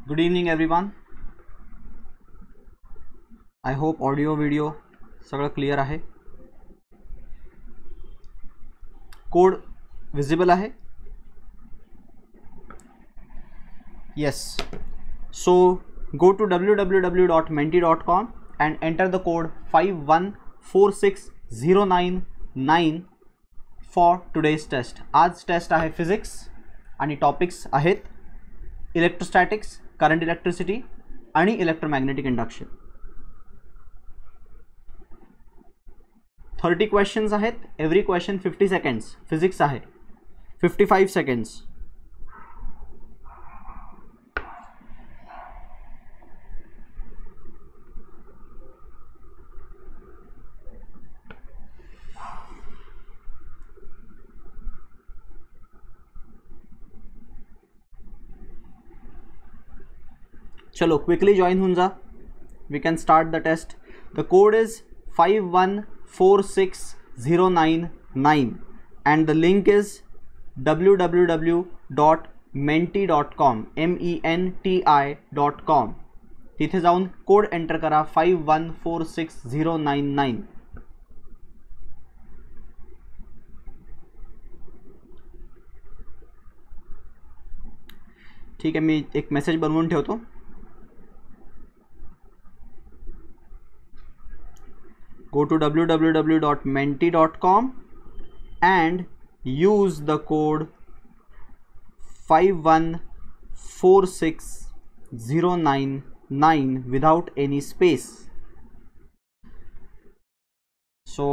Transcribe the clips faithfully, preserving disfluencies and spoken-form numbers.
Good evening everyone. I hope audio video सगळं clear आहे. Code visible आहे. Yes. So go to w w w dot menti dot com and enter the code five one four six zero nine nine for today's test. आज test आहे physics आणि topics आहेत electrostatics, current electricity आणि electromagnetic induction. Thirty questions आहेत. Every question fifty seconds. Physics आहे fifty five seconds. चलो quickly join होऊन जा. We can start the test. The code is five one four six zero nine nine and the link is w w w dot menti dot com m e n t i dot com. तिथे जाऊन code enter करा five one four six zero nine nine. ठीक आहे, मी एक message बनवून ठेवतो. Go to w w w dot menti dot com and use the code five one four six zero nine nine without any space. So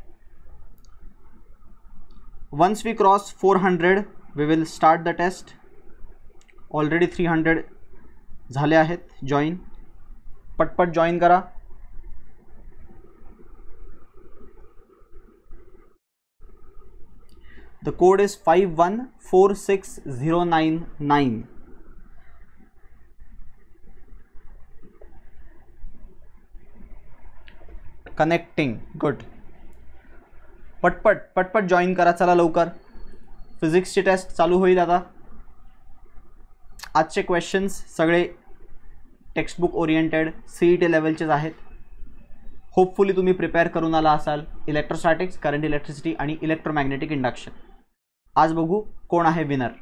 once we cross four hundred we will start the test. Already three hundred झाले आहेत. Join पटपट join करा. The code is five one four six zero nine nine. Connecting. Good. पटपट पटपट join करा. चला लवकर. फिजिक्सची test चालू होईल आता. आजचे क्वेश्चन्स सगळे टेक्स्टबुक ओरिएंटेड सीईटी लेवलचेच आहेत. होपफुली तुम्ही प्रिपेअर करून आला असाल इलेक्ट्रोस्टॅटिक्स, करंट इलेक्ट्रिसिटी आणि इलेक्ट्रोमॅग्नेटिक इंडक्शन. आज बघू कोण आहे विनर.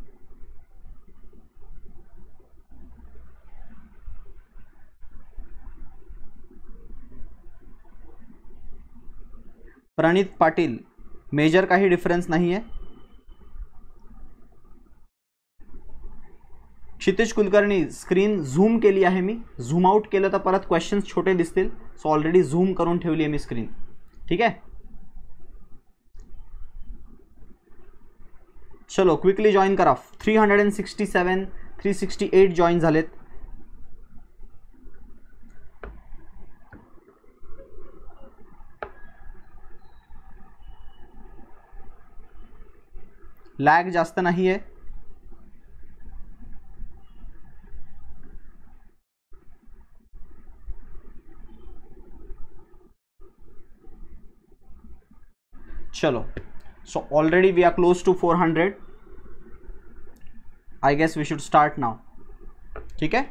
प्रणित पाटील. मेजर काही डिफरन्स नाही आहे. क्षितिज कुलकर्णी. स्क्रीन झूम केली आहे मी. झूम आउट केलं तर परत क्वेश्चन्स छोटे दिसतील. सो ऑलरेडी झूम करून ठेवली आहे मी स्क्रीन. ठीक आहे. चलो क्विकली जॉइन करा. Three hundred and sixty seven three sixty eight join झालेत. लॅग जास्त नाही आहे. चलो. So already we are close to four hundred. I guess we should start now. ठीक है.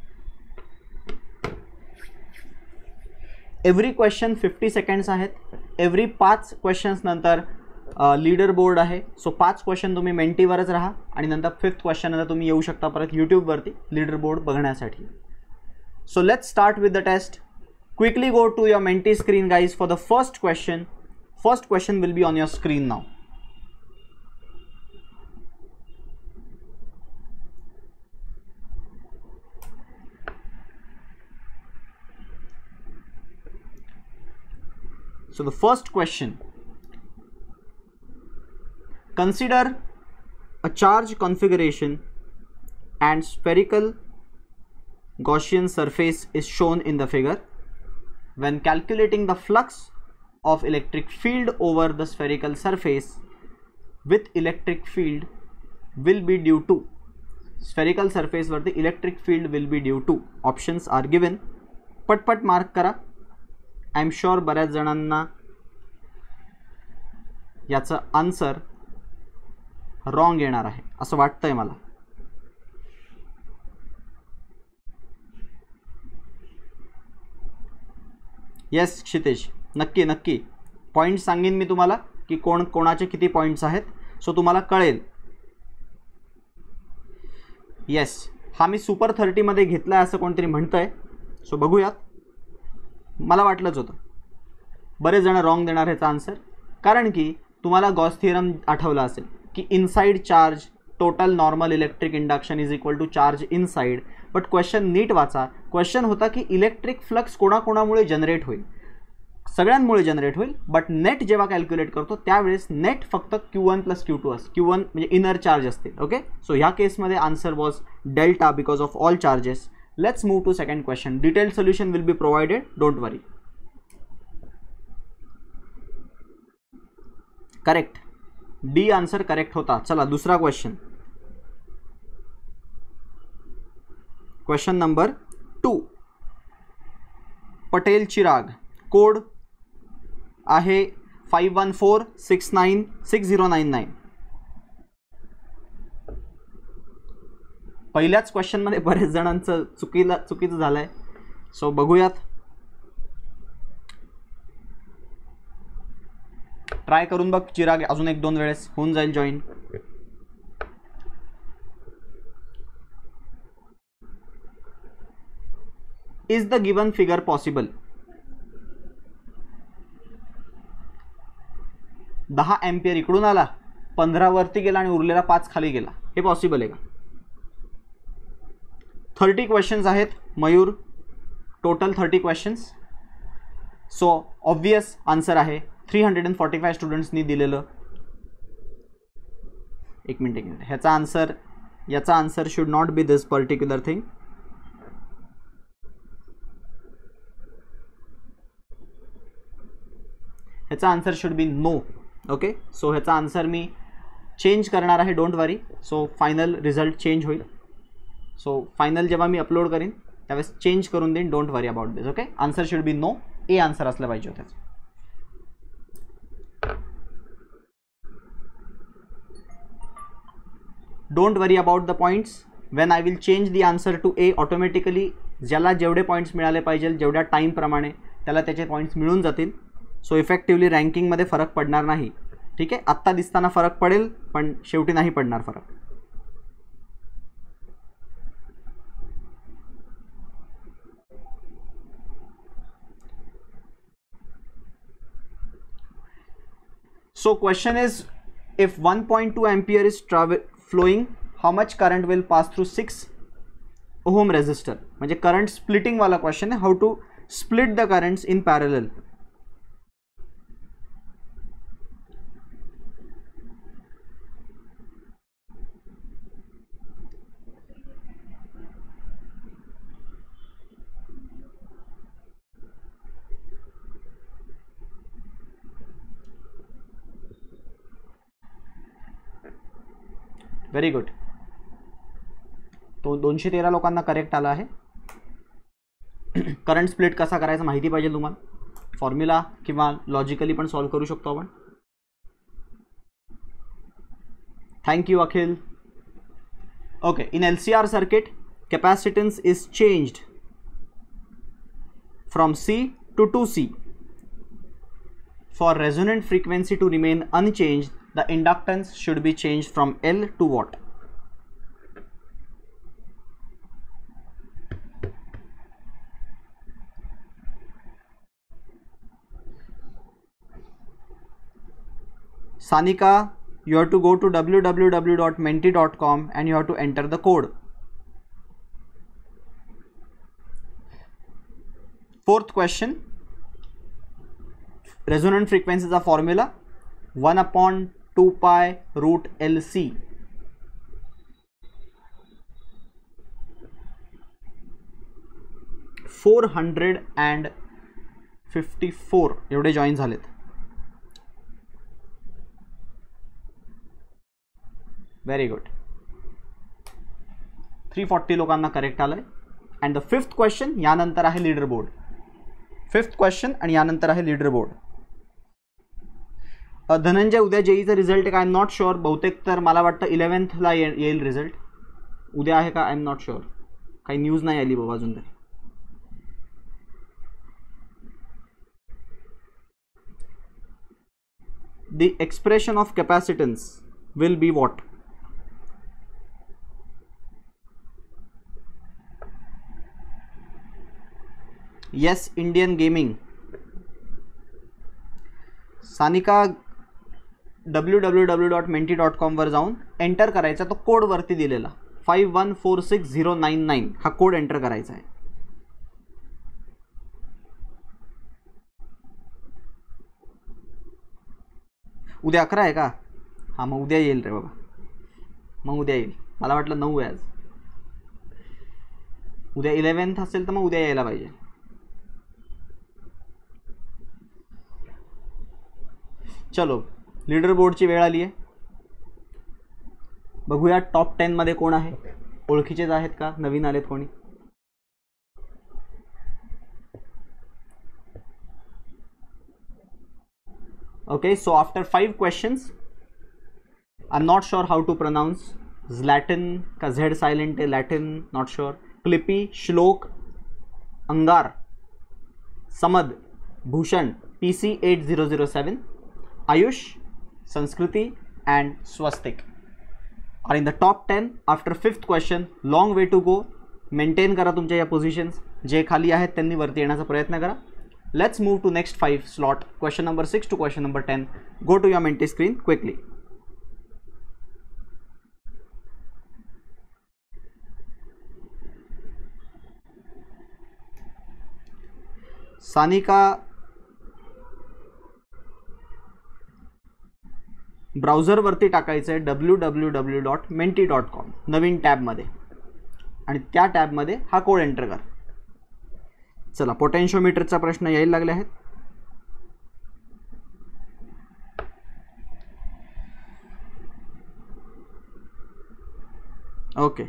Every question fifty seconds आहेत. Every पाच questions नंतर लीडर बोर्ड आहे. सो पाच क्वेश्चन तुम्ही मेंटीवरच राहा आणि नंतर फिफ्थ क्वेश्चन नंतर तुम्ही येऊ शकता परत यूट्यूबवरती लीडर बोर्ड बघण्यासाठी. So let's start with the test. Quickly go to your Menti screen guys for the first question. First question will be on your screen now. So the first question. Consider a charge configuration and spherical Gaussian surface is shown in the figure. When calculating the flux of electric field over the spherical surface with electric field will be due to. Spherical surface वरती electric field will be due to. Options are given. पटपट mark करा. I am sure बऱ्याच जणांना याचं answer wrong येणार आहे असं वाटतंय मला. येस क्षितेश, नक्की नक्की पॉईंट सांगेन मी तुम्हाला की कोण कोणाचे किती पॉईंट्स आहेत, सो तुम्हाला कळेल. येस, हा मी सुपर थर्टीमध्ये घेतला आहे असं कोणतरी म्हणतं आहे, सो बघूयात. मला वाटलंच होतं बरेच जण रॉंग देणार ह्याचा आन्सर, कारण की तुम्हाला गॉस थिअरम आठवला असेल की inside charge total normal electric induction is equal to charge inside. But question नीट वाचा. क्वेश्चन होता की इलेक्ट्रिक फ्लक्स कोणाकोणामुळे जनरेट होईल, सगळ्यांमुळे जनरेट होईल, बट नेट जेव्हा कॅल्क्युलेट करतो त्यावेळेस नेट फक्त Q one plus Q two असते, क्यू वन म्हणजे इनर चार्ज असते. ओके, सो ह्या केसमध्ये answer was delta because of all charges. Let's move to second question. Detailed solution will be provided, don't worry. Correct, D answer correct होता. चला दुसरा question, question number two. Patel Chirag, code आहे five one four six nine six zero nine nine. पहिल्याच क्वेश्चनमध्ये बरेच जणांचं चुकीला चुकीचं झालं आहे, सो बघूयात. ट्राय करून बघ चिराग, अजून एक दोन वेळेस होऊन जाईल join. Is the given figure possible? दहा एम्पियर इकडून आला, पंधरा वरती गेला आणि उरलेला पाच खाली गेला, हे पॉसिबल आहे का? थर्टी क्वेश्चन्स आहेत Mayur, total thirty questions. So obvious answer आहे three hundred and forty five स्टुडंट्सनी दिलेलं. एक मिनिट एक मिनिट ह्याचा आन्सर, याचा answer should not be this particular thing. ह्याचा answer should be no. Okay, so ह्याचा आन्सर मी चेंज करणार आहे, don't worry. So final result change होईल. सो फायनल जेव्हा मी अपलोड करीन त्यावेळेस चेंज करून देईन, don't worry about this. Okay, answer should be no, A answer असलं पाहिजे त्याचं. Don't worry about the points. When I will change the answer to A, automatically ज्याला जेवढे पॉईंट्स मिळाले पाहिजे जेवढ्या टाईमप्रमाणे त्याला त्याचे पॉईंट्स मिळून जातील. सो इफेक्टिवली रँकिंगमध्ये फरक पडणार नाही. ठीक आहे, आत्ता दिसताना फरक पडेल पण शेवटी नाही पडणार फरक. So question is, if one point two ampere is travel flowing, how much current will pass through six ohm resistor? म्हणजे current splitting वाला question है, how to split the currents in parallel. Very good. तो दोनशे तेरा लोकांना correct आला आहे. Current split कसा करायचा माहिती पाहिजे तुम्हाला, फॉर्म्युला किंवा लॉजिकली पण सॉल्व करू शकतो आपण. Thank you Akhil. Okay, in L C R circuit capacitance is changed from C to two C. For resonant frequency to remain unchanged, the inductance should be changed from L to what? Sanika, you have to go to w w w dot menti dot com and you have to enter the code. Fourth question, resonant frequency is a formula one upon two pi root L C. Four hundred and fifty four एवढे join झालेत. Very good. Three forty लोकांना correct आलंय. And the fifth question, यानंतर आहे leader board. Fifth question आणि यानंतर आहे leader board. Dhananjay, उद्या जेईचा रिझल्ट आहे का? I am not sure. बहुतेक तर मला वाटतं इलेव्हन्थला ये येईल रिझल्ट. उद्या आहे का? I am not sure. काही न्यूज नाही आली बाबा अजून तरी. the expression of capacitance will be what? Yes Indian Gaming. Sanika W W W dot Menti dot com वर जाऊन एंटर करायचा, तो कोड वरती दिलेला five one four six zero nine nine हा कोड एंटर करायचा आहे. उद्या अकरा आहे का? हां मग उद्या येईल रे बाबा, मग उद्या येईल. मला वाटलं नऊ आहे आज. उद्या इलेव्हन्थ असेल तर मग उद्या यायला पाहिजे. चलो लीडर बोर्डची वेळ आली आहे. बघूया टॉप टेन मध्ये कोण आहे. ओळखीचेच आहेत का, नवीन आलेत कोणी? Okay, so after five questions, I'm not sure how to pronounce. Zlatan का Z silent है, Latin not sure. Clippy, Shlok, Angar, Samad, Bhushan, P C eight zero zero seven, Ayush, Sanskriti and Swastik are in the top ten after fifth question. Long way to go. Maintain करा तुमच्या या positions. जे खाली आहेत त्यांनी वरती येण्याचा प्रयत्न करा. Let's move to next five slot, question number six to question number ten. Go to your Menti screen quickly. Sanika browser वरती टाकायचं आहे W W W dot Menti dot com नवीन टॅब मध्ये, आणि त्या टॅब मध्ये हा कोड एंटर कर. चला पोटेन्शियोमीटरचा प्रश्न यायला लागले आहेत. Okay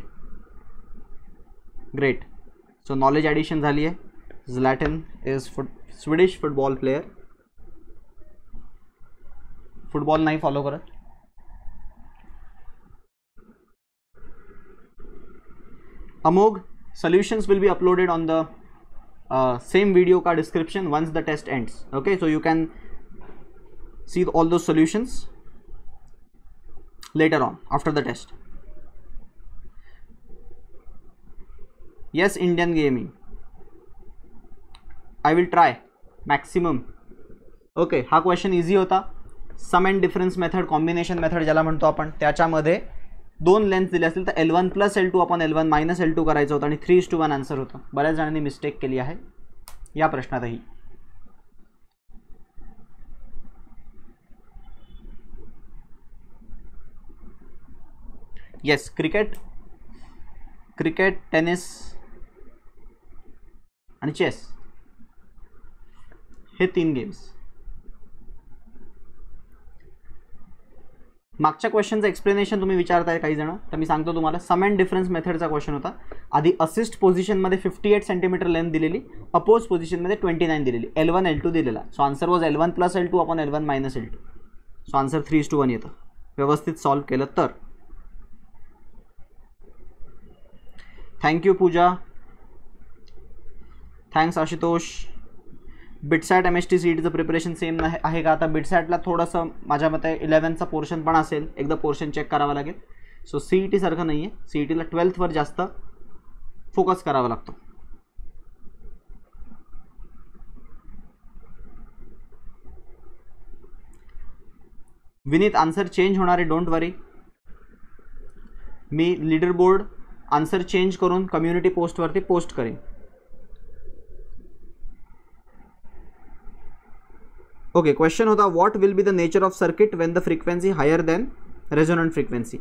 great. So knowledge addition झाली आहे. Zlatan is foot Swedish football player. Football नाही फॉलो करत. Amog solutions will be uploaded on the uh, same video ka description once the test ends. Okay, so you can see all those solutions later on after the test. Yes Indian Gaming, I will try maximum. Okay, हा question easy होता. Sum and difference method, combination method ज्याला म्हणतो आपण, त्याच्यामध्ये दोन length दिले असतील तर L one plus L two आपण L one minus L two करायचं होतं आणि three is to one answer होतं. बऱ्याच जणांनी मिस्टेक केली आहे या प्रश्नातही. येस क्रिकेट, क्रिकेट, टेनिस आणि चेस हे तीन गेम्स. मागच्या क्वेश्चनचं एक्सप्लेनेशन तुम्ही विचारताय काही जण, तर मी सांगतो तुम्हाला. सम अँड डिफरन्स मेथडचा क्वेश्चन होता. आधी असिस्ट पोझिशनमध्ये फिफ्टी एट सेंटीमीटर लेंथ दिलेली, अपोज पोझिशनमध्ये ट्वेंटी नाईन दिलेली, एल वन एल टू दिलेला. So answer was L one plus L two upon L one minus L two. So answer three is to one येतं व्यवस्थित solve केलं तर. Thank you Pooja, thanks Ashutosh. BITSAT M S T C E टीचं preparation same आहे का? आता बिटसॅटला थोडंसं माझ्या मते इलेव्हनचा पोर्शन पण असेल, एकदा पोर्शन चेक करावं लागेल. सो सी ई टी सारखं नाही आहे. सी ई टीला ट्वेल्थवर जास्त फोकस करावा लागतो. विनीत आन्सर चेंज होणार आहे, डोंट वरी. मी लीडर बोर्ड आन्सर चेंज करून कम्युनिटी पोस्टवरती पोस्ट करेन. ओके, क्वेश्चन होता what will be the nature of circuit when the frequency higher than resonant frequency.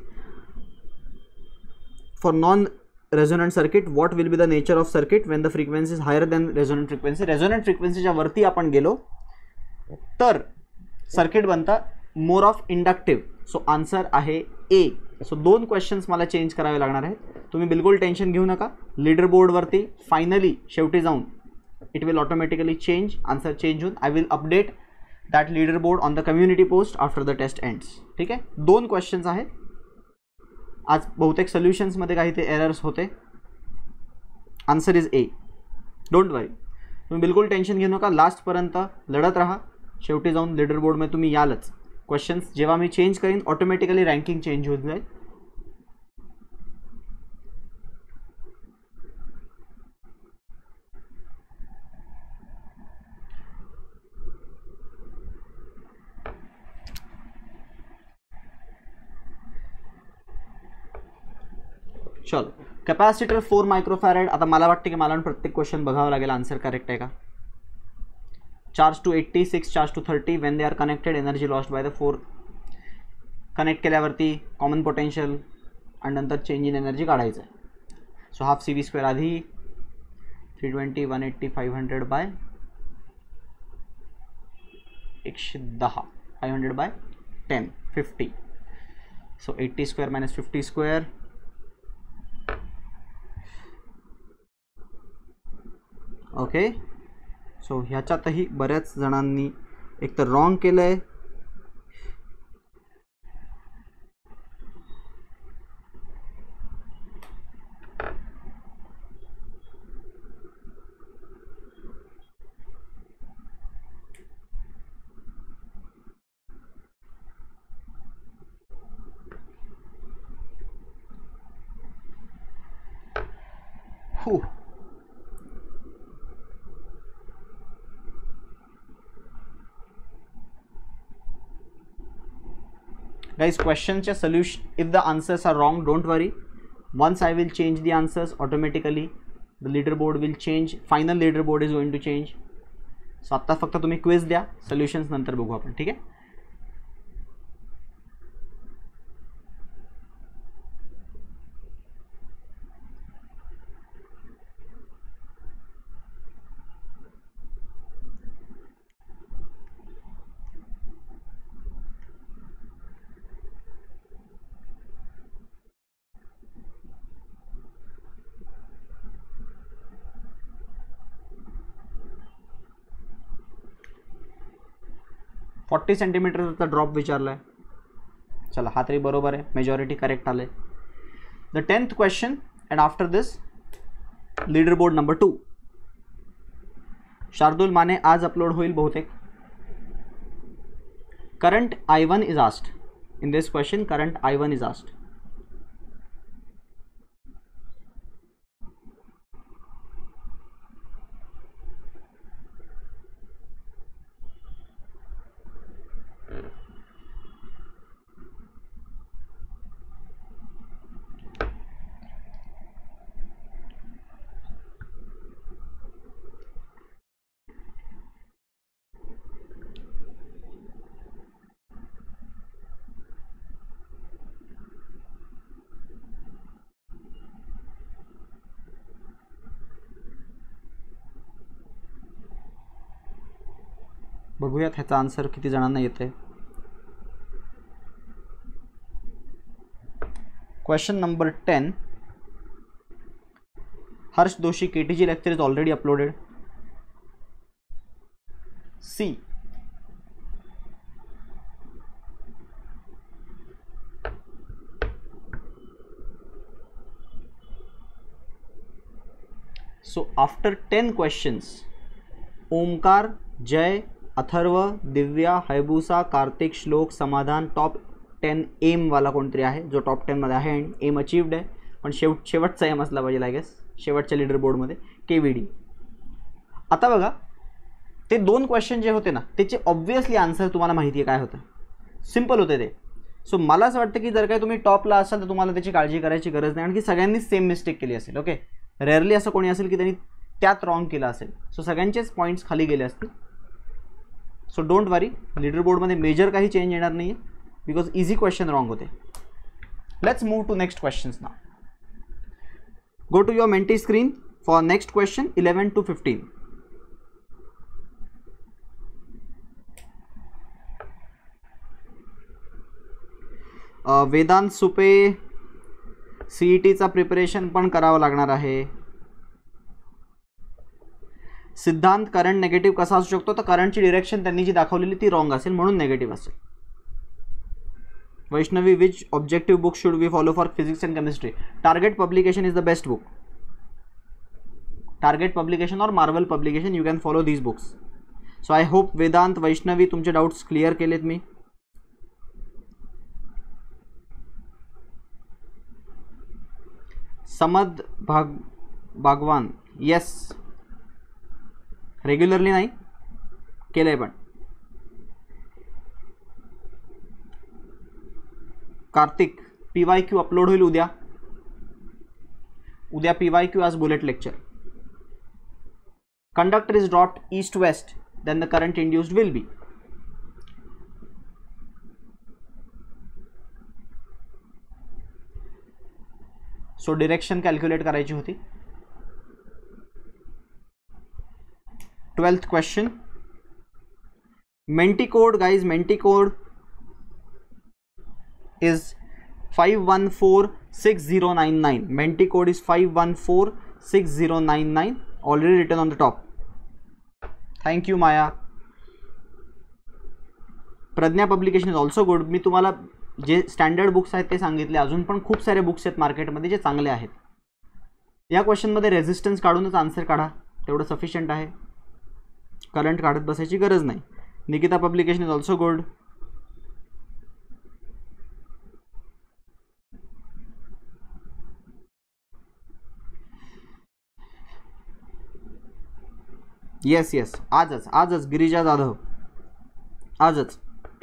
For non resonant circuit what will be the nature of circuit when the frequency is higher than resonant frequency. Resonant फ्रिक्वेन्सीच्या वरती आपण गेलो तर circuit बनतं more of inductive. So answer आहे A. सो दोन questions मला change करावे लागणार आहेत. तुम्ही बिलकुल टेन्शन घेऊ नका. लीडर बोर्डवरती फायनली शेवटी जाऊन it will automatically change, answer change होऊन I will update that leader board on the community post after the test ends. ठीक आहे, दोन क्वेश्चन्स आहेत आज. बहुतेक सोल्युशन्समध्ये काही ते एरर्स होते. Answer is A, don't worry. तुम्ही बिलकुल टेन्शन घेऊ नका. लास्टपर्यंत लढत राहा. शेवटी जाऊन लीडर बोर्डमध्ये तुम्ही यालच. क्वेश्चन्स जेव्हा मी चेंज करीन ऑटोमॅटिकली रँकिंग चेंज होऊन जाईल. चलो, कॅपॅसिटर फोर मायक्रोफॅरेड. आता मला वाटतं की मला प्रत्येक क्वेश्चन बघावं लागेल आन्सर करेक्ट आहे का. Charge two eighty six charge two thirty when they are connected energy lost by the four. Connect केल्यावरती कॉमन पोटेन्शियल आणि नंतर चेंज इन एनर्जी काढायचं आहे. So half C V square आधी three twenty one eighty five hundred by एकशे दहा five hundred by ten fifty. So eighty square minus fifty square. Okay, so ह्याच्यातही बऱ्याच जणांनी एक तर रॉंग केलं आहे. हू guys, questions च्या solution, if the answers are wrong, don't worry, once I will change the answers automatically the leaderboard will change, final leaderboard is going to change. so आता फक्त तुम्ही क्विज द्या, solutions नंतर बघू आपण. ठीक आहे. फोर्टी सेंटीमीटरचा ड्रॉप विचारला आहे. चला, हा तरी बरोबर आहे, मेजॉरिटी करेक्ट आले. The tenth question and after this leader board number two. Shardul Mane आज अपलोड होईल बहुतेक. Current I one is asked in this question. Current I one is asked. बघूयात ह्याचा आन्सर किती जणांना येते. Question number ten. Harsh Doshi, KTG lecture is already uploaded. See. So after ten questions, Omkar, Jay, Atharva, Divya, हैबुसा, Kartik, श्लोक, समाधान टॉप टेन एम वाला कोणतरी आहे जो टॉप टेनमध्ये आहे आणि एम अचीव्ड आहे. पण शेवट शेवटचा एम असला पाहिजे आय गेस शेवटच्या लीडर बोर्डमध्ये के व्ही डी. आता बघा, ते दोन क्वेश्चन जे होते ना त्याचे ऑब्व्हियसली आन्सर तुम्हाला माहिती आहे काय होतं. सिम्पल होते ते. सो मला असं वाटतं की जर काही तुम्ही टॉपला असाल तर तुम्हाला त्याची काळजी करायची गरज नाही, आणखी सगळ्यांनीच सेम मिस्टेक केली असेल. ओके, रेअरली असं कोणी असेल की त्यांनी त्यात रॉंग केलं असेल. सो सगळ्यांचेच पॉईंट्स खाली गेले असतील. सो डोंट वरी, लीडर बोर्डमध्ये मेजर काही चेंज येणार नाही आहे बिकॉज इझी क्वेश्चन रॉंग होते. Let's move to next questions now. Go to your Menti screen for next question eleven to fifteen. Vedant Supe, सीईटीचा प्रिपरेशन पण करावं लागणार आहे. सिद्धांत, करंट नेगेटिव्ह कसा असू शकतो, तर करंटची डिरेक्शन त्यांनी जी दाखवलेली ती रॉंग असेल म्हणून नेगेटिव्ह असेल. Vaishnavi, which objective book should we follow for physics and chemistry. Target publication is the best book. Target publication और Marvel publication, you can follow these books. So I hope Vedant, Vaishnavi तुमचे doubts clear केलेत मी. समद भाग बागवान, yes. Regularly नाही केलंय पण. Kartik, P Y Q upload होईल उद्या. उद्या पी वाय क्यू, आज bullet lecture. Conductor is dropped east west, then the current induced will be. So direction calculate करायची होती. Twelfth question, Menti code guys, Menti code is five one four six zero nine nine. Menti code is five one four six zero nine nine, already written on the top. Thank you Maya. Pragya publication is also good. मी तुम्हाला जे standard books आहेत ते सांगितले, अजून पण खूप सारे बुक्स आहेत मार्केटमध्ये जे चांगले आहेत. या क्वेश्चनमध्ये रेजिस्टन्स काढूनच आन्सर काढा, तेवढं सफिशियंट आहे. करंट काढत बसायची गरज नाही. Nikita publication is also good. Yes yes, आजच आजच गिरिजा जाधव, आजच.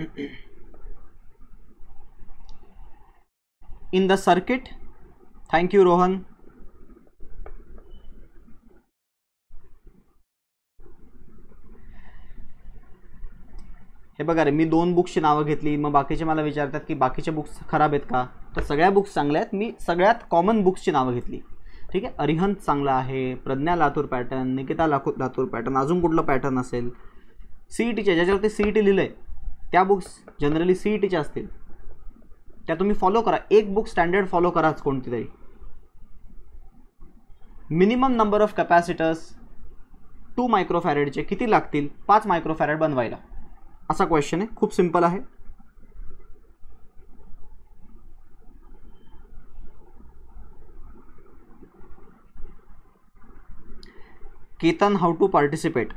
In the circuit, thank you Rohan. हे बघा रे, मी दोन बुक्सची नावं घेतली, मग बाकीचे मला विचारतात की बाकीचे बुक्स खराब आहेत का, तर सगळ्या बुक्स चांगल्या आहेत. मी सगळ्यात कॉमन बुक्सची नावं घेतली. ठीक आहे, अरिहंत चांगला आहे, प्रज्ञा लातूर पॅटर्न, निकिता लाखू लातूर पॅटर्न, अजून कुठलं पॅटर्न असेल सी ई टीचे, ज्याच्यावरती सी ई टी लिहिलं आहे त्या बुक्स जनरली सी ई टीच्या असतील, त्या तुम्ही फॉलो करा. एक बुक स्टँडर्ड फॉलो कराच कोणती तरी. Minimum number of capacitors two मायक्रोफॅरेडचे किती लागतील पाच मायक्रोफॅरेड बनवायला, असा क्वेश्चन आहे. खूप सिंपल आहे. Ketan, how to participate.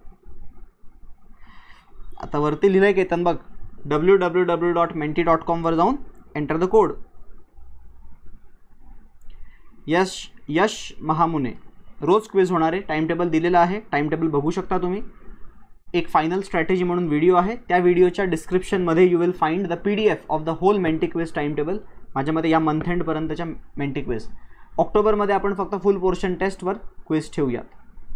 आता वरती लिहिलंय केतन बघ, W W W dot Menti dot com वर जाऊन enter the code. Yash Yash Mahamune, रोज क्विज होणार आहे, टाइम टेबल दिलेला आहे, टाइम टेबल बघू शकता तुम्ही. एक फायनल स्ट्रॅटेजी म्हणून व्हिडिओ आहे, त्या व्हिडिओच्या डिस्क्रिप्शनमध्ये you will find the P D F of the whole Menti quiz time table. माझ्यामध्ये या मंथ एंडपर्यंतच्या मेंटी क्विज. ऑक्टोबरमध्ये आपण फक्त फुल पोर्शन टेस्टवर क्विज ठेवूयात.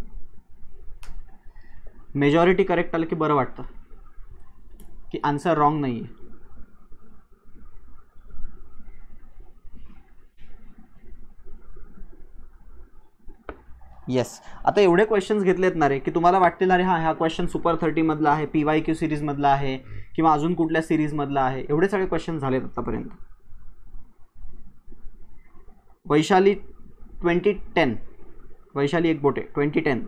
मेजॉरिटी करेक्ट आलं की बरं वाटतं की आन्सर रॉंग नाही आहे. येस, आता एवढे क्वेश्चन्स घेतलेत ना रे की तुम्हाला वाटतील अरे हां हा क्वेश्चन सुपर थर्टीमधला आहे, पी वाय क्यू सिरीजमधला आहे किंवा अजून कुठल्या सिरीजमधला आहे. एवढे सगळे क्वेश्चन झालेत आत्तापर्यंत. वैशाली ट्वेंटी टेन, वैशाली एक Bote twenty ten.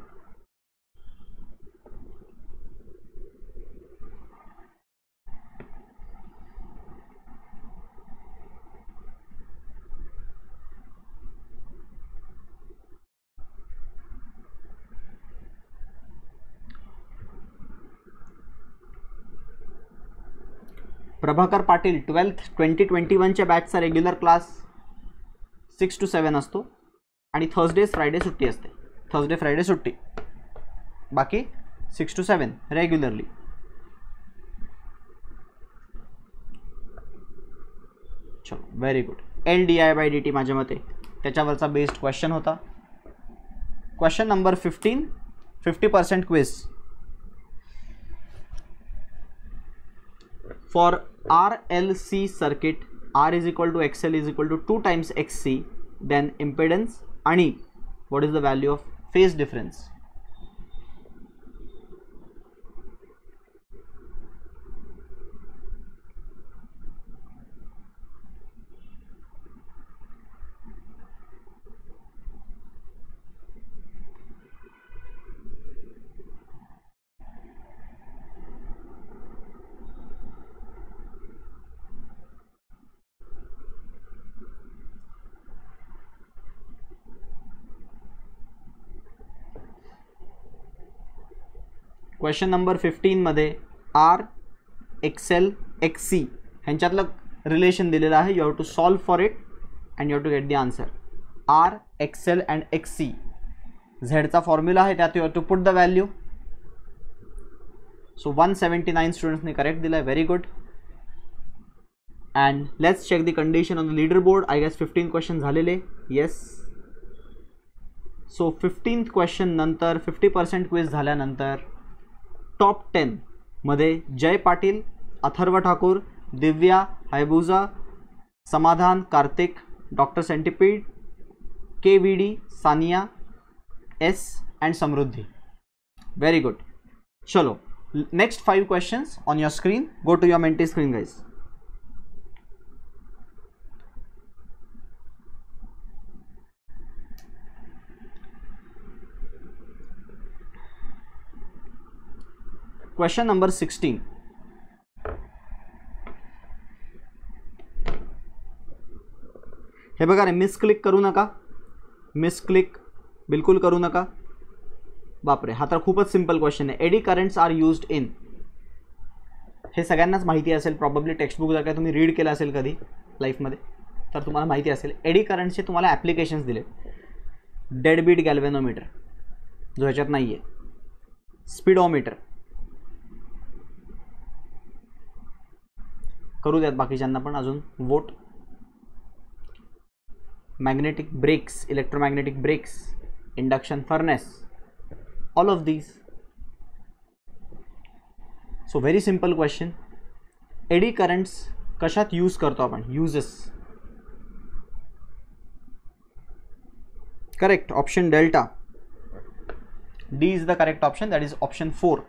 Prabhakar Patil, twelfth twenty twenty वनच्या बॅचचा regular class six two seven असतो आणि थर्सडे फ्रायडे सुट्टी असते. थर्सडे फ्रायडे सुट्टी, बाकी सिक्स टू सेवन रेग्युलरली. चलो very good. L D I by D T माझ्या मते त्याच्यावरचा बेस्ड क्वेश्चन होता. Question number fifteen, fifty percent quiz. For R L C circuit, R is equal to X L is equal to two times X C, then impedance आणि what is the value of phase difference? Question number fifteen मध्ये R X L X C ह्यांच्यातलं relation दिलेलं आहे. You have to solve for it and you have to get the answer. R, X L and X C. झेडचा formula आहे, त्यात you have to put the value. So one seventy nine स्टुडंट्सने correct दिला आहे. Very good. And let's check the condition on the leader board. I guess fifteen question झालेले. Yes. So fifteenth question नंतर fifty percent quiz झाल्यानंतर top ten मध्ये Jay Patil, Atharva Thakur, Divya, Hayabusa, Samadhan, Kartik, doctor centipede, K V D, Sania, S and Samruddhi. Very good. चलो, next five questions on your screen. Go to your Menti screen guys. Question number sixteen. हे बघा रे, miss click करू नका. Miss click बिल्कुल करू नका. बापरे, हा तर खूपच सिंपल क्वेश्चन आहे. Eddy currents are used in. हे सगळ्यांनाच माहिती असेल प्रॉब्ली. टेक्स्टबुक जर काय तुम्ही रीड केलं असेल कधी लाईफमध्ये तर तुम्हाला माहिती असेल. एडी करंटचे तुम्हाला ॲप्लिकेशन्स दिले. डेडबीट गॅल्वेनोमीटर जो ह्याच्यात नाही आहे, स्पीडोमीटर, करू द्यात बाकीच्यांना पण अजून vote, magnetic brakes, electromagnetic brakes, induction furnace, all of these. So very simple question. Eddy currents कशात यूज करतो आपण? Uses. Correct option delta. D is the correct option. That is option four.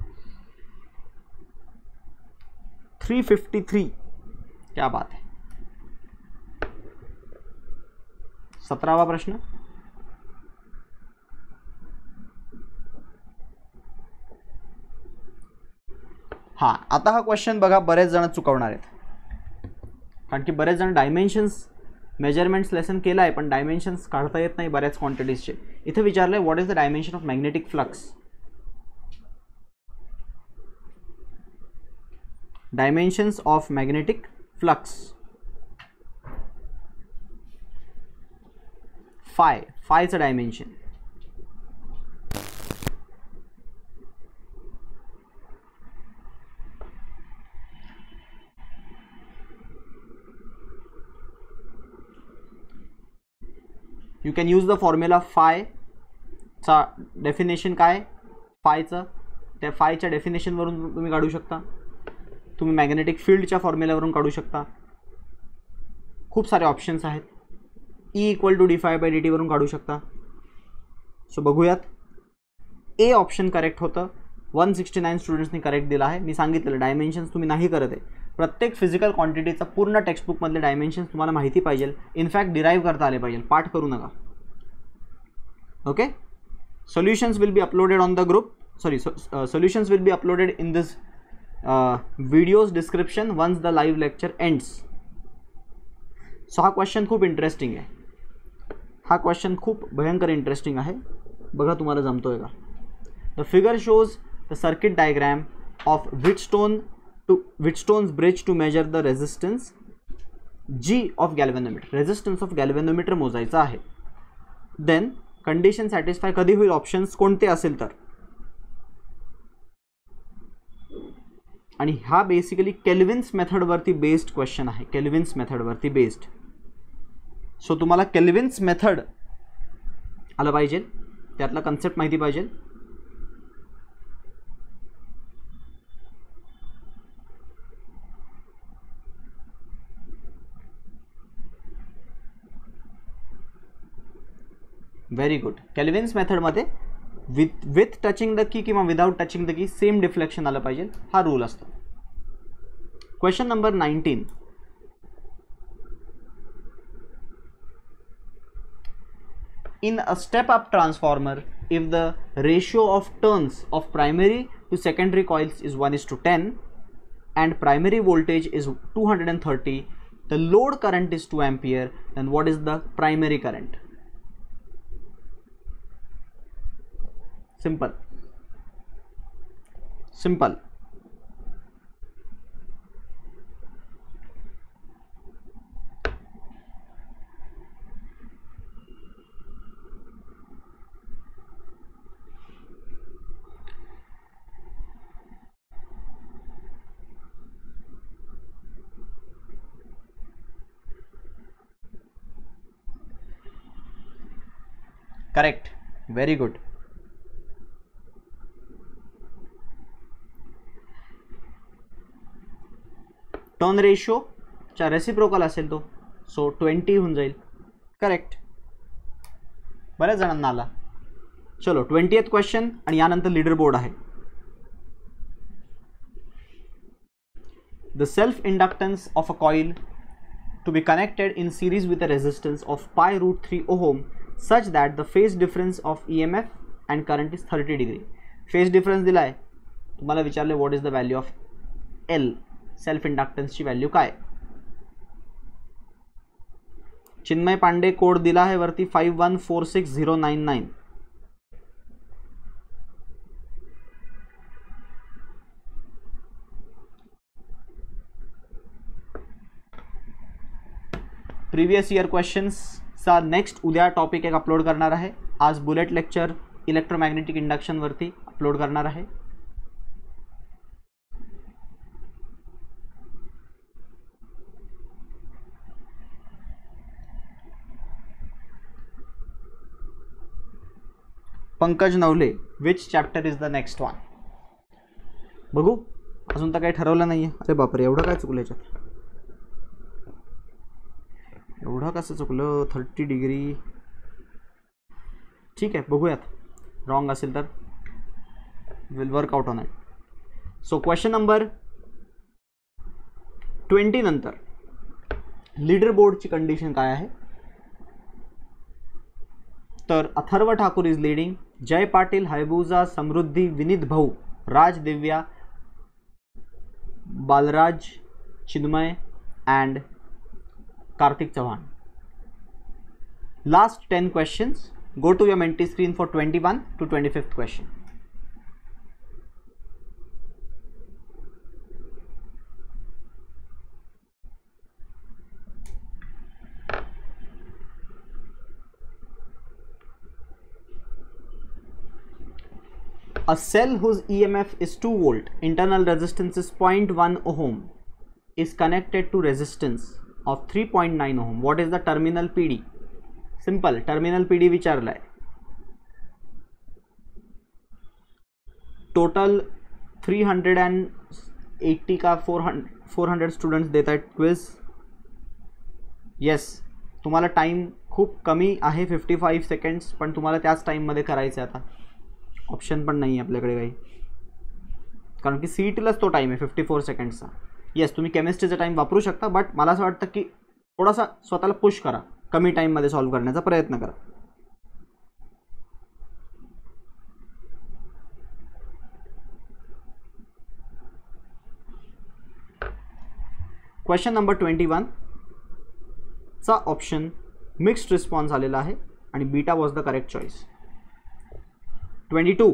Three fifty three. क्या बात है. सतरावा प्रश्न. हां, आता हा क्वेश्चन बघा बरेच जण चुकवणार आहेत, कारण की बरेच जण डायमेन्शन्स मेजरमेंट्स लेसन केला आहे पण डायमेन्शन्स काढता येत नाही बऱ्याच क्वांटिटीजचे. इथे विचारलंय what is the dimension of magnetic flux. Dimensions of magnetic flux. Phi फायचं dimension. You can use the formula. फायचा डेफिनेशन काय, फायचं त्या फायच्या डेफिनेशनवरून तुम्ही काढू शकता. तुम्ही मॅग्नेटिक फील्डच्या फॉर्म्युल्यावरून काढू शकता. खूप सारे ऑप्शन्स आहेत. E equal to D phi by D T वरून काढू शकता. सो बघूयात. ए ऑप्शन करेक्ट होतं. वन सिक्स्टी नाईन स्टुडंट्सनी करेक्ट दिला आहे. मी सांगितलेलं डायमेन्शन्स तुम्ही नाही करत आहे. प्रत्येक फिजिकल क्वांटिटीचा पूर्ण टेक्स्टबुकमधले डायमेन्शन्स तुम्हाला माहिती पाहिजे. इनफॅक्ट डिराईव्ह करता आले पाहिजे. पाठ करू नका. Okay. Solutions will be uploaded on the group. Sorry, solutions will be uploaded in this video's description once the live lecture ends. So हा क्वेश्चन खूप इंटरेस्टिंग आहे. हा क्वेश्चन खूप भयंकर इंटरेस्टिंग आहे. बघा तुम्हाला जमतोय का. The figure shows the circuit diagram of Wheatstone to Wheatstone's bridge to measure the resistance G of galvanometer. Resistance of galvanometer मोजायचा आहे. देन कंडिशन सॅटिस्फाय कधी होईल, ऑप्शन्स कोणते असेल तर. आणि हा बेसिकली केल्विन्स मेथडवरती बेस्ड क्वेश्चन आहे. केल्विन्स मेथडवरती बेस्ड. सो तुम्हाला केल्विन्स मेथड आलं पाहिजे, त्यातला कन्सेप्ट माहिती पाहिजे. Very good. केल्विन्स मेथडमध्ये with with touching the key किंवा without touching the key same deflection आलं पाहिजे, हा रूल असतो. Question number nineteen. In a step-up transformer, if the ratio of turns of primary to secondary coils is one is to ten and primary voltage is two hundred thirty, the load current is two ampere, then what is the primary current? Simple. Simple. Correct, very good. Turn ratio च्या reciprocal असेल तो, so twenty होऊन जाईल. Correct, बऱ्याच जणांना आला. चलो twentieth question आणि यानंतर लीडर बोर्ड आहे. The self inductance of a coil to be connected in series with a resistance of pi root three ohm such that the phase difference of E M F and current is thirty degree. phase difference दिला आहे, तुम्हाला विचारले what is the value of L, self inductance ची value काय. Chinmay Pandey code दिला आहे वरती five one four six zero nine nine. Previous year क्वेश्चन्सचा नेक्स्ट उद्या टॉपिक एक अपलोड करणार आहे. आज बुलेट लेक्चर इलेक्ट्रोमॅग्नेटिक इंडक्शन वरती अपलोड करणार आहे. Pankaj Navale, which chapter is the next one. बघू, अजून तर काही ठरवलं नाही आहे. अरे बापरे, एवढं काय चुकलं याच्यात, एवढं कसं चुकलं. थर्टी डिग्री ठीक आहे, बघूयात. रॉंग असेल तर will work out on it. So question number twenty नंतर लीडर बोर्डची कंडिशन काय आहे. तर अथर्व ठाकूर इज लीडिंग, जय पाटील, हैबुजा, समृद्धी, विनीत भाऊ, राज दिव्या, बालराज, चिन्मय and Karthik Chauhan. Last ten questions. Go to your Menti screen for twenty-one to twenty-fifth question. A cell whose E M F is two volt, internal resistance is zero point one ohm, is connected to resistance of three point nine ohm. What is the terminal P D? Simple, terminal P D विचारला आहे. Total three hundred eighty का four hundred students देत आहेत quiz. Yes, तुम्हाला time खूप कमी आहे, fifty five seconds, पण तुम्हाला त्याच टाईममध्ये करायचं आहे. आता ऑप्शन पण नाही आहे आपल्याकडे काही, कारण की सी ई टीलाच तो टाईम आहे फिफ्टी फोर सेकंड्सचा. येस, तुम्ही केमिस्ट्रीचा टाईम वापरू शकता, बट मला असं वाटतं की थोडासा स्वतःला पुश करा, कमी टाईममध्ये सॉल्व करण्याचा प्रयत्न करा. क्वेश्चन नंबर ट्वेंटी वन चा ऑप्शन मिक्स्ड रिस्पॉन्स आलेला आहे आणि beta was the correct choice. Twenty two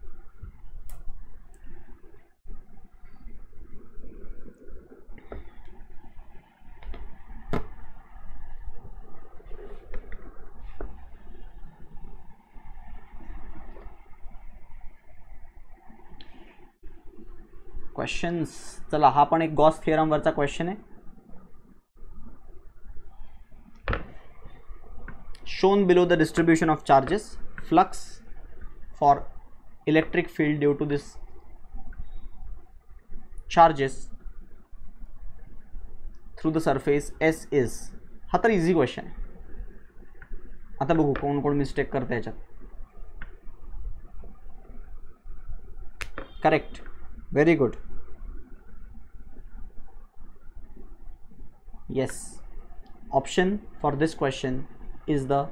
questions. चला, हा पण एक गॉस थिअरम वरचा क्वेश्चन आहे. Shown below the distribution of charges, flux for electric field due to this charges through the surface S is. हा तर इझी क्वेश्चन आहे. आता बघू कोण कोण मिस्टेक करते याच्यात. Correct, very good. Yes, option for this question is the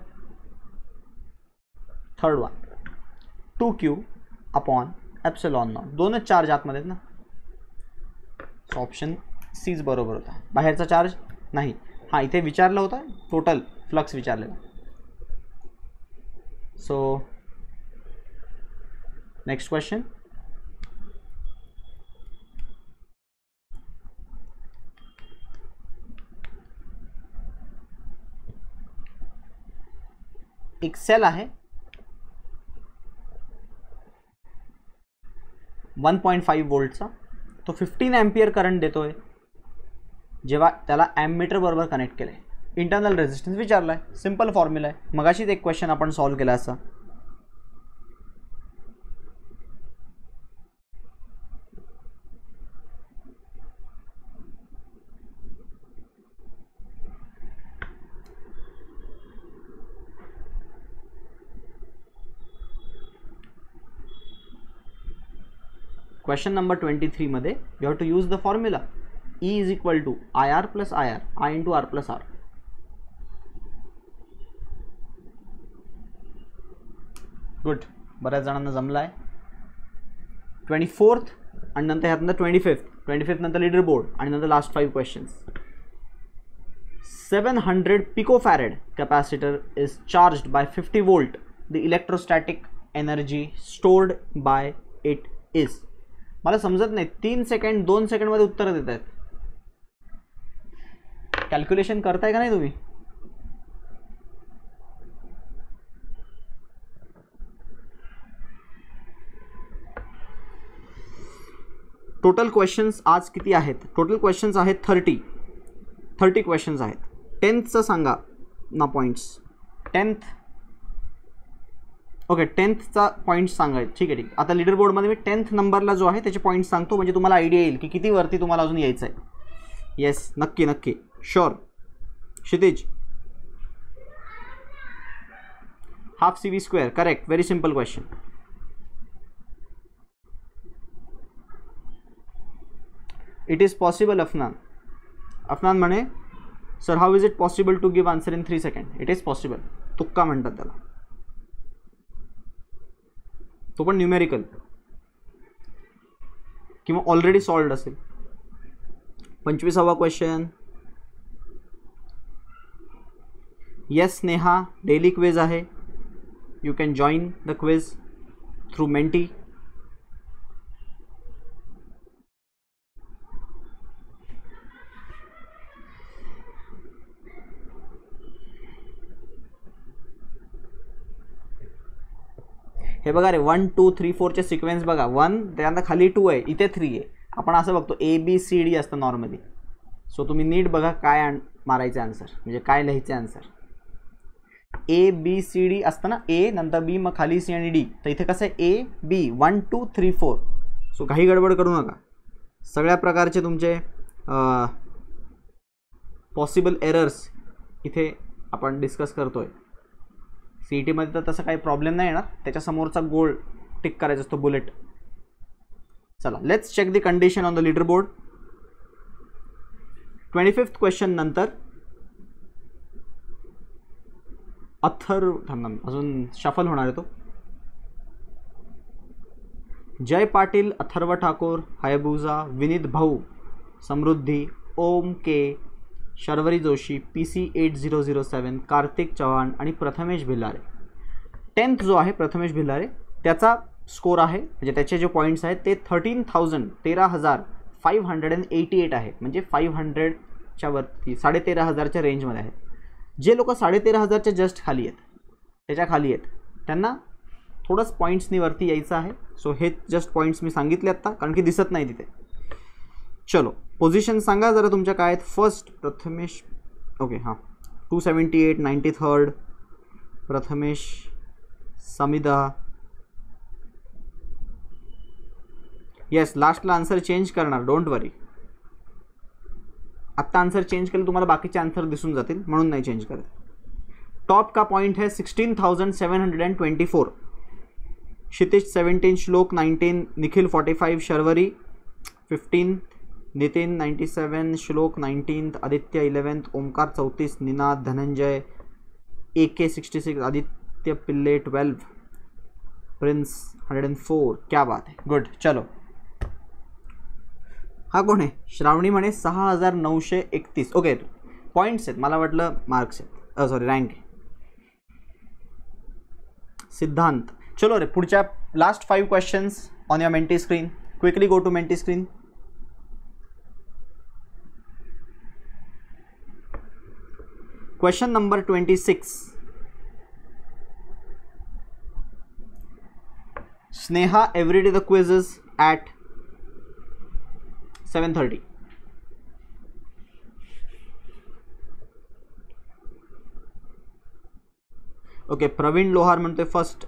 third one, two Q upon epsilon naught. दोनच चार्ज आतमध्ये ना, सो ऑप्शन सीच बरोबर होता. बाहेरचा चार्ज नाही. हां, इथे विचारलं होतं टोटल फ्लक्स विचारलेला. So next question. एक सेल आहे वन पॉइंट फाईव्ह वोल्टचा. तो फिफ्टीन एम्पियर करंट देतोय जेव्हा त्याला ॲम्मीटर बरोबर कनेक्ट केलं आहे. इंटरनल रेजिस्टन्स विचारलाय, सिंपल फॉर्म्युला आहे. मगाशीच एक क्वेश्चन आपण सॉल्व्ह केला असा. क्वेश्चन नंबर ट्वेंटी थ्री मध्ये you have to use the formula E is equal to I R plus I R, I into R plus R. Good, बऱ्याच जणांना जमला आहे. ट्वेंटी फोर्थ आणि नंतर ह्यातनं ट्वेंटी फिफ्थ ट्वेंटी फिफ्थ नंतर leader board आणि नंतर last five questions. Seven hundred picofarad capacitor is charged bye fifty volt. The electrostatic energy stored by it is. मला समजत नाही, तीन सेकंड दोन सेकंडमध्ये उत्तर देत आहेत. कॅल्क्युलेशन करताय का नाही तुम्ही? टोटल क्वेश्चन्स आज किती आहेत? टोटल क्वेश्चन्स आहेत थर्टी थर्टी क्वेश्चन्स आहेत. टेन्थचं सांगा ना पॉईंट्स. टेन्थ ओके, टेन्थचा पॉईंट्स सांगा. ठीक आहे ठीक. आता लीडर बोर्डमध्ये मी टेन्थ नंबरला जो आहे त्याचे पॉईंट्स सांगतो, म्हणजे तुम्हाला आयडिया येईल की किती वरती तुम्हाला अजून यायचं आहे. येस, नक्की नक्की, sure. Kshitij, half C V square, correct, very simple question. It is possible. Afnan Afnan म्हणे sir how is it possible to give answer in three second. It is possible. तुक्का म्हणतात त्याला, तो पण न्यूमेरिकल किंवा ऑलरेडी सॉल्व्ड असेल. पंचवीसावा question. Yes Sneha, daily quiz आहे. You can join the quiz through Menti. हे बघा रे, वन टू थ्री फोरचे सिक्वेन्स बघा. वन त्यानंतर खाली टू आहे, इथे थ्री आहे. आपण असं बघतो ए बी सी डी असतं नॉर्मली. सो तुम्ही नीट बघा काय मारायचे आन्सर, म्हणजे काय लिहायचे answer. A B C D असतं ना, ए नंतर बी मग खाली सी आणि डी. तर इथे कसं आहे A B one two three four. So काही गडबड करू नका. सगळ्या प्रकारचे तुमचे पॉसिबल एरर्स इथे आपण डिस्कस करतोय. सी ई टीमध्ये तर तसं काही प्रॉब्लेम नाही येणार, त्याच्यासमोरचा गोल टिक करायचा असतो, बुलेट. चला, let's check the condition on the leader board. Twenty fifth question नंतर अथर्व, अजून शफल होणार आहे तो. जय पाटील, अथर्व ठाकूर, हायबुजा, विनीत भाऊ, Samruddhi, Om K, Sharvari Joshi, P C eight zero zero seven, Kartik Chavan आणि प्रथमेश भिलारे. टेन्थ जो आहे प्रथमेश भिलारे, त्याचा स्कोर आहे, म्हणजे त्याचे जे पॉईंट्स आहेत ते थर्टीन थाउजंड तेरा हजार five hundred and eighty eight आहेत. म्हणजे फाईव्ह हंड्रेडच्या वरती, साडे तेरा हजारच्या रेंजमध्ये आहेत. जे लोक साडे तेरा हजारच्या जस्ट खाली आहेत, त्याच्या खाली आहेत, त्यांना थोडंच पॉईंट्सनी वरती यायचं आहे. सो हे जस्ट पॉईंट्स मी सांगितले आत्ता, कारण की दिसत नाही तिथे. चलो, पोझिशन सांगा जरा तुमच्या काय आहेत. फर्स्ट प्रथमेश, ओके हां, two seventy eight, ninety third Prathamesh, Samida. Yes, लास्टला आन्सर चेंज करणार, डोंट वरी. आत्ता आन्सर चेंज केलं तुम्हाला बाकीचे आन्सर दिसून जातील, म्हणून नाही चेंज करत. टॉप का पॉइंट है sixteen thousand seven hundred and twenty four. Kshitij seventeen, Shlok nineteen, Nikhil forty five, Sharvari fifteen, Nitin ninety seven, Shlok nineteen, Aditya eleventh, Omkar चौतीस, Ninad, Dhananjay, A K sixty six, Aditya Pillai twelve, Prince hundred and four. क्या बात है, गुड. चलो, हा कोण आहे? श्रावणी म्हणे सहा हजार नऊशे एकतीस. ओके, पॉईंट्स आहेत, मला वाटलं मार्क्स आहेत, सॉरी रँक आहे. सिद्धांत, चलो रे पुढच्या last five questions on your Menti screen. Quickly go to Menti screen. Question number twenty six. Sneha, every day the quiz is at seven thirty. Okay, Praveen Lohar म्हणतोय फर्स्ट.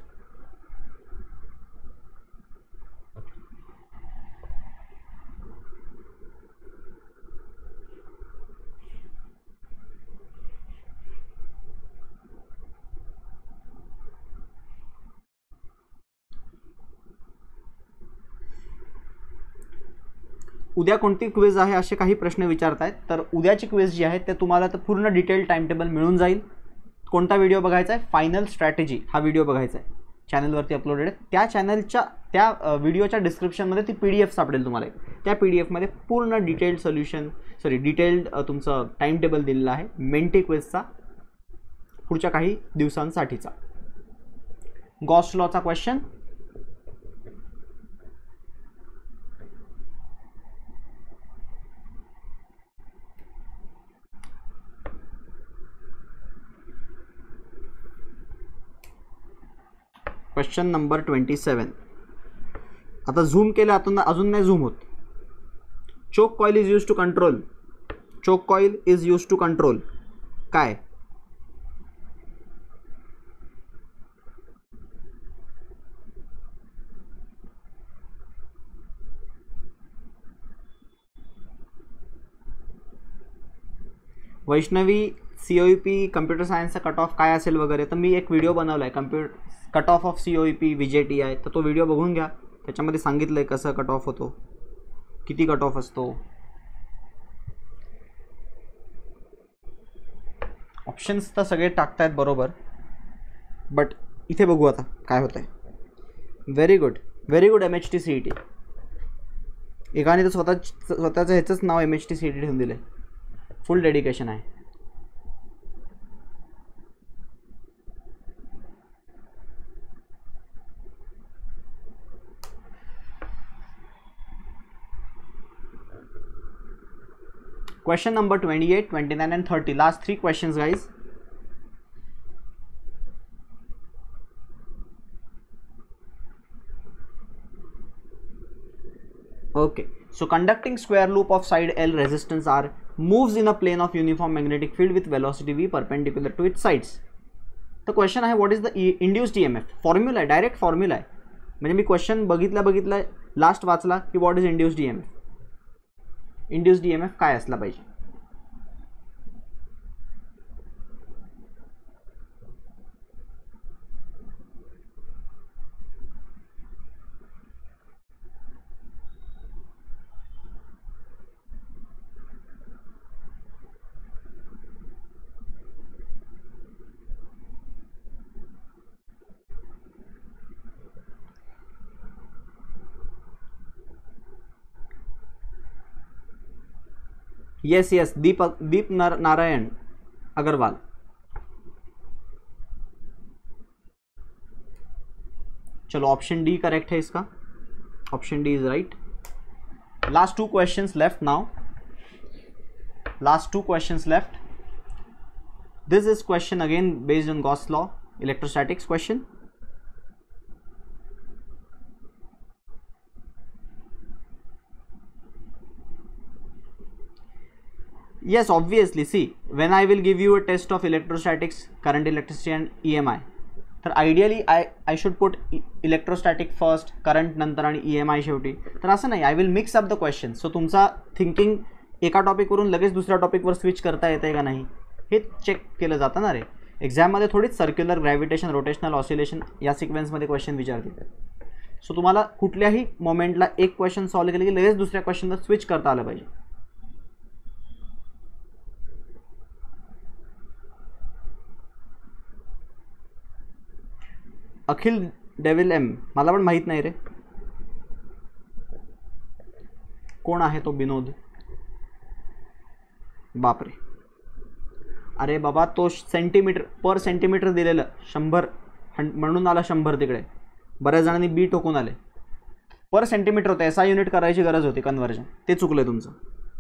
उद्या कोणती क्विज आहे असे काही प्रश्न विचारतायत, तर उद्याची क्विज जी आहे ते तुम्हाला तर पूर्ण डिटेल टाइम टेबल मिळून जाईल. कोणता व्हिडिओ बघायचा आहे? फायनल स्ट्रॅटेजी हा व्हिडिओ बघायचा आहे, चॅनलवरती अपलोडेड आहे. त्या चॅनलच्या त्या व्हिडिओच्या डिस्क्रिप्शनमध्ये ती पी डी एफ सापडेल तुम्हाला. त्या पी डी एफमध्ये पूर्ण डिटेल्ड सोल्युशन सॉरी डिटेल्ड तुमचं टाइम टेबल दिलेलं आहे मेंटी क्विजचा पुढच्या काही दिवसांसाठीचा. गॉस लॉचा question. Question number twenty seven. आता झूम केलं आता अजून नाही झूम होत. Choke coil is use to control. Choke coil is use to control काय? Vaishnavi C O E P computer सायन्सचा कट ऑफ काय असेल वगैरे, तर मी एक व्हिडिओ बनवला आहे computer cut off off C O E P V J T आहे, तर तो व्हिडिओ बघून घ्या. त्याच्यामध्ये सांगितलं आहे कसं कट ऑफ होतो, किती कट ऑफ असतो. ऑप्शन्स तर सगळे टाकतायत बरोबर, बट इथे बघू आता काय होतं आहे. Very good, very good. M H T C E T. एकाने तर स्वतः स्वतःचं ह्याचंच नाव M H T C E T ठेवून दिलं आहे. फुल डेडिकेशन आहे. Question number twenty-eight, twenty-nine and thirty. Last three questions, guys. Okay. So conducting square loop of side L resistance R moves in a plane of uniform magnetic field with velocity V perpendicular to its sides. The question आहे what is the induced E M F? Formula आहे, direct formula आहे. म्हणजे मी question बघितला बघितला last वाचला की what is induced E M F? Induced E M F काय असला पाहिजे. यस यस दीपक दीप नार, नारायण अग्रवाल. चलो ऑप्शन डी करेक्ट है इसका. Option D is right. Last two questions left now. Last two questions left. This is question again based on Gauss law, electrostatics question. Yes, obviously. See, when I will give you a test of electrostatics, current electricity and E M I, तर ideally I I should put electrostatic first, current नंतर आणि E M I शेवटी. तर असं नाही, I will mix up the questions. So तुमचा thinking एका टॉपिकवरून लगेच दुसऱ्या टॉपिकवर स्विच करता येते का नाही हे चेक केलं जातं ना रे. एक्झाममध्ये थोडीच सर्क्युलर, ग्रॅव्हिटेशन, रोटेशनल ऑसिलेशन या सिक्वेन्समध्ये क्वेश्चन विचारतील. सो तुम्हाला कुठल्याही मोमेंटला एक क्वेश्चन सॉल्व्ह केलं की लगेच दुसऱ्या क्वेश्चनला स्विच करता आलं पाहिजे. अखिल डेविल एम मला पण माहीत नाही रे कोण आहे तो. विनोद बापरे. अरे बाबा तो सेंटीमीटर पर सेंटीमीटर दिलेलं शंभर म्हणून आला शंभर. तिकडे बऱ्याच जणांनी बी ठोकून आले. पर सेंटीमीटर होतं, एस आय युनिट करायची गरज होती कन्व्हर्जन. ते चुकलं तुमचं.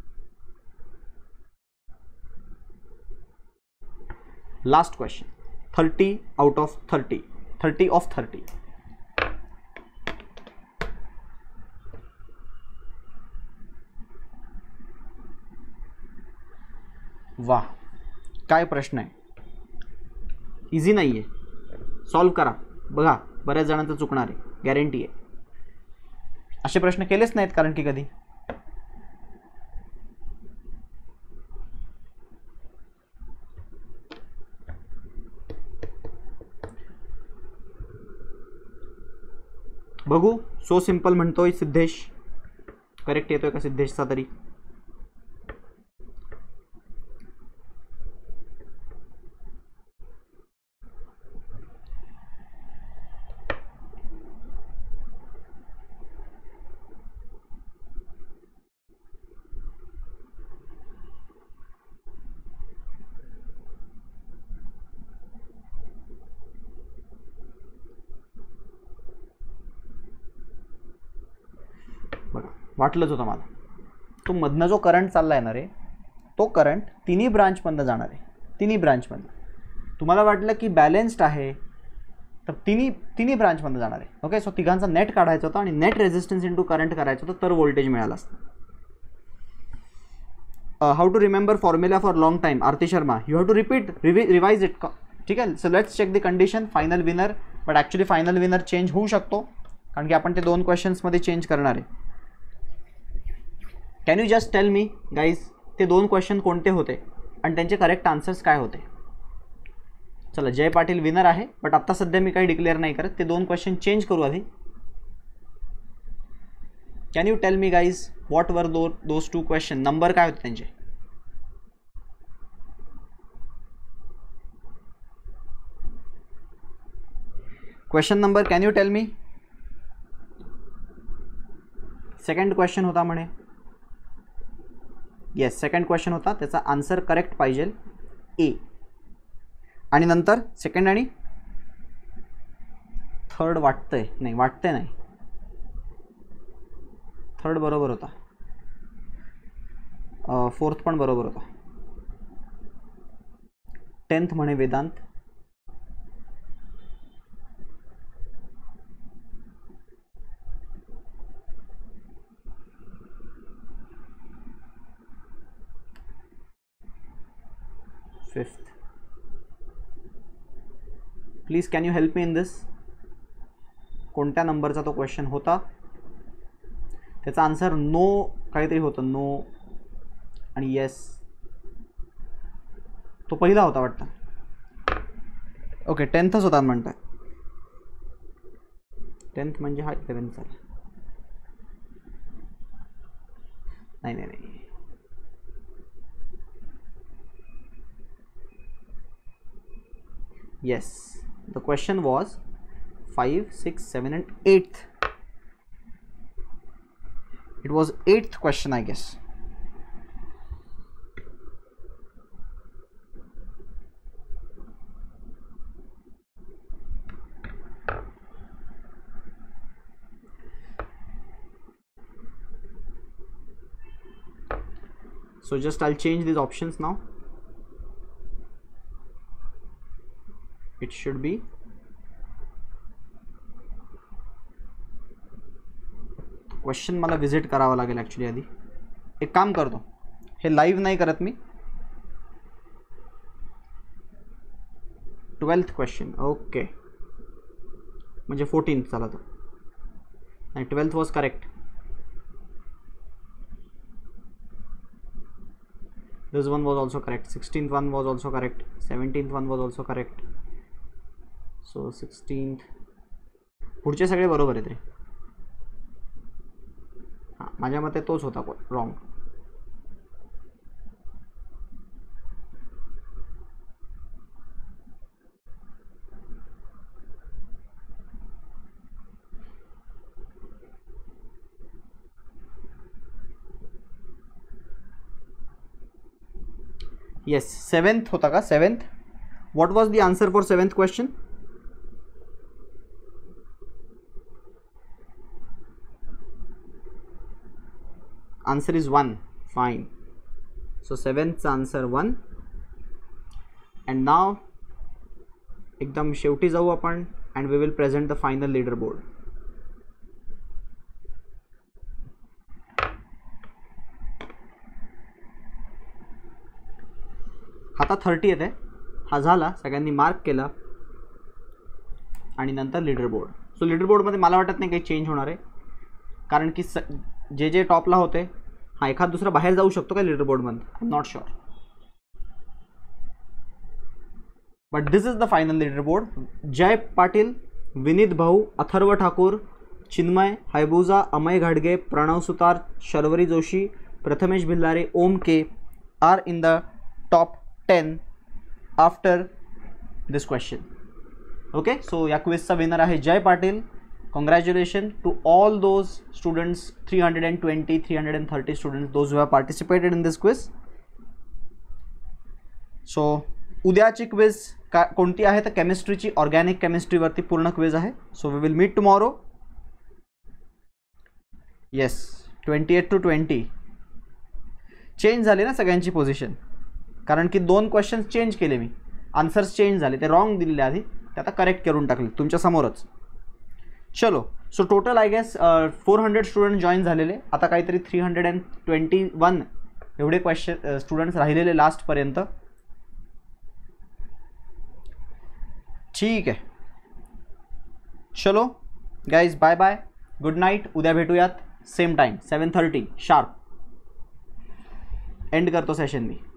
Last question. Thirty out of thirty. Thirty of thirty. वाह काय प्रश्न आहे. इझी नाही आहे. सॉल्व करा, बघा बऱ्याच जणांचं चुकणार आहे, गॅरंटी आहे. असे प्रश्न केलेच नाहीत कारण की कधी. बघू, सो सिंपल म्हणतोय सिद्धेश. करेक्ट येतोय का सिद्धेशचा तरी? बघा, वाटलंच होतं मला. तो मधनं जो करंट चालला येणार आहे तो करंट तिन्ही ब्रांचमधनं जाणार आहे, तिन्ही ब्रांचमधनं. तुम्हाला वाटलं की बॅलेन्स्ड आहे तर तिन्ही तिन्ही ब्रांचमधनं जाणार आहे. ओके, सो तिघांचा नेट काढायचा होता आणि नेट रेझिस्टन्स इंटू करंट करायचं होतं, तर व्होल्टेज मिळालं असतं. How to remember formula for long time, Aarti Sharma. You have to repeat, revise it. ठीक आहे, so let's check the condition. Final winner, but actually final winner change होऊ शकतो कारण की आपण ते दोन क्वेश्चन्समध्ये चेंज करणार आहे. Can you just tell me guys, ते दोन क्वेश्चन कोणते होते आणि त्यांचे करेक्ट आन्सर्स काय होते? चला, जय पाटील विनर आहे, बट आत्ता सध्या मी काही डिक्लेअर नाही करत. ते दोन क्वेश्चन चेंज करू आधी. Can you tell me guys what were though those two question, number काय होते त्यांचे? Question number can you tell me? Second question होता म्हणे. येस, सेकंड क्वेश्चन होता, त्याचा आन्सर करेक्ट पाहिजे ए. आणि नंतर सेकंड आणि थर्ड वाटतंय, नाही वाटतंय नाही, थर्ड बरोबर होता, फोर्थ पण बरोबर होता. टेन्थ म्हणे वेदांत. Fifth. Please can you help me in this? कोणत्या नंबरचा तो क्वेश्चन होता? त्याचा आन्सर नो काहीतरी होतं, नो आणि येस. तो पहिला होता वाटतं. ओके, टेन्थच होता म्हणताय. टेन्थ म्हणजे हा इलेव्हन्थचा. नाही नाही नाही, yes, the question was five, six, seven and eighth. It was eighth question, I guess. So just I'll change these options now. It should be question मला विजिट करावा लागेल ॲक्च्युली. आधी एक काम करतो, हे लाईव्ह नाही करत मी. ट्वेल्थ क्वेश्चन, ओके, म्हणजे फोर्टीन चला तो नाही, twelfth was correct. This one was also correct. sixteenth one was also correct. seventeenth one was also correct. So sixteenth. पुढचे सगळे बरोबर आहेत रे. हां, माझ्या मते तोच होता रॉंग. येस, सेवेंथ होता का? Seventh. What was the answer for seventh question? Answer is one. Fine. So सेवेंथचा आन्सर वन. अँड नाव एकदम शेवटी जाऊ आपण, and we will present the final leader board. आता थर्टी येते. हा झाला, सगळ्यांनी मार्क केला. आणि नंतर लीडर बोर्ड. सो लीडर बोर्डमध्ये मला वाटत नाही काही चेंज होणार आहे, कारण की स जे जे टॉपला होते, हां एखाद दुसरा बाहेर जाऊ शकतो का लीडर बोर्डमध्ये, I am not sure, but this is the final leader board. Jay Patil, Vineet भाऊ, अथर्व ठाकूर, चिन्मय, हैबुजा, Amay घाडगे, Pranav Sutar, Sharvari Joshi, Prathamesh Bhillare, Om K R in the top ten after this question. Okay, so या क्विजचा विनर आहे Jay Patil. Congratulation to all those students, three hundred and twenty three hundred and thirty students those who have participated in this quiz. So उद्याची quiz का कोणती आहे तर केमिस्ट्रीची, organic केमिस्ट्रीवरती पूर्ण quiz आहे. So we will meet tomorrow. Yes, twenty eight to twenty change झाले ना सगळ्यांची पोझिशन, कारण की दोन क्वेश्चन्स चेंज केले मी, आन्सर्स चेंज झाले, ते रॉंग दिलेले आधी, ते आता करेक्ट करून टाकले तुमच्या समोरच. चलो, so total I guess four hundred student join झालेले, आता काहीतरी three hundred and twenty one एवढे क्वेश्चन स्टुडंट्स राहिलेले लास्टपर्यंत. ठीक आहे, चलो guys, bye bye, good night. उद्या भेटूयात same time seven thirty sharp. End करतो सेशन मी.